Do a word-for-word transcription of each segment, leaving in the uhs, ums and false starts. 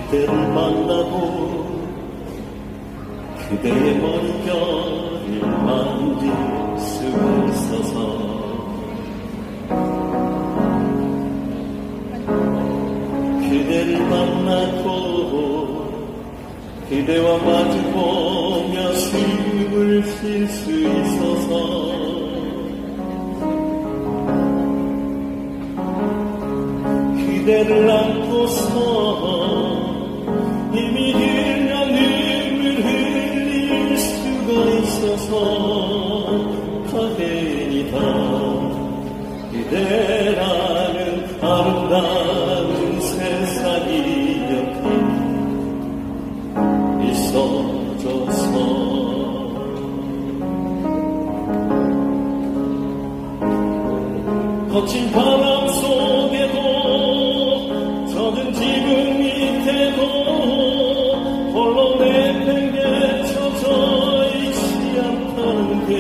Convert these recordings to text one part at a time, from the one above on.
그대를 만나고 그대의 머릿결을 만질 수 있어서 그대를 만나고 그대와 마주보며 숨을 쉴 수 있어서 그대를 안고서 이미 흘러 눈물 흘릴 수가 있어서 다행이다. 그대라는 아름다운 세상이 옆에 있어줘서 거친 바람 속에도 젖은 지붕 밑에도 홀로 내팽개쳐져 있지 않다는 게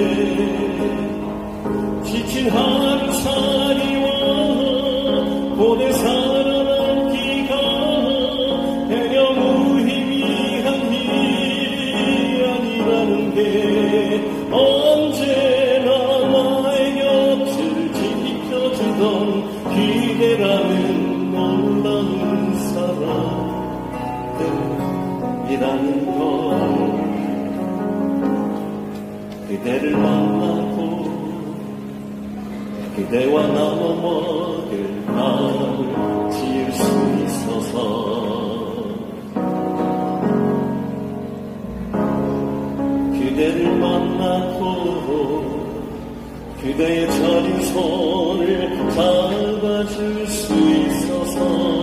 지친 하루살이와 고대 살아남기가 해녀 무의미한 일이 아니라는 게 언제나 나의 곁을 지켜주던 그대라는 놀라운 사람들이라는 걸 그대를 만나고 그대와 나눠 먹을 마음을 지을 수 있어서 그대를 만나고 그대의 저린 손을 잡아줄 수 있어서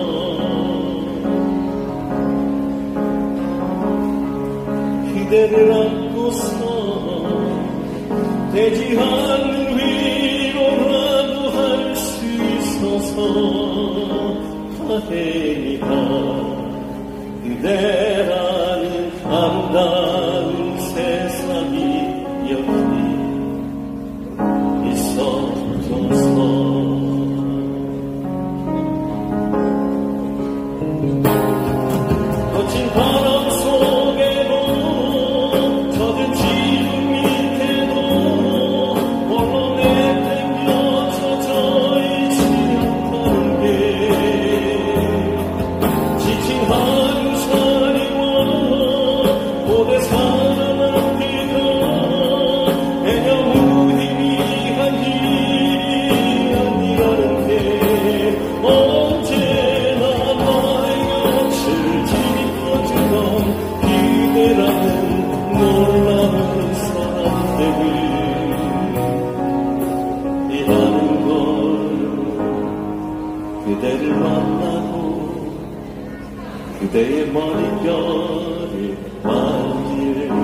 그대를 안고서 되지 않는 위로라도 할 수 있어서 다행이다. 그대라는 아름다운 세상이 여기 있어줘서 거친 바람 속에도 젖은 지붕 밑에도 홀로 내팽겨쳐져 있지 않다는 게 지친 하루살이와 고대 살아남기가 해녀 무의미한 일이 아니라는 게 언제나 나의 곁을 지켜주던 그대라는 놀라운 사람들이라는 걸 그대를 만나고 그대의 머릿결을 만질